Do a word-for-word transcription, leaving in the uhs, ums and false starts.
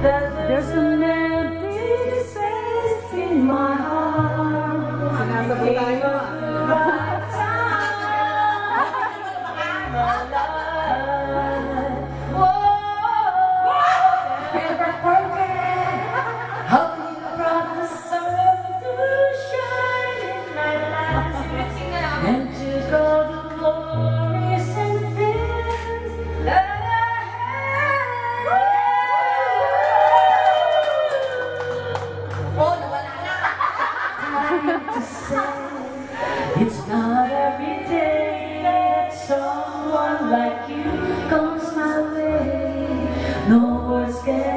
There's an empty space in my heart. Sinasabi tayo ah. And to go the glories and things that I had. Oh, nawala na. Time to say it's not every day that someone like you comes my way. No words can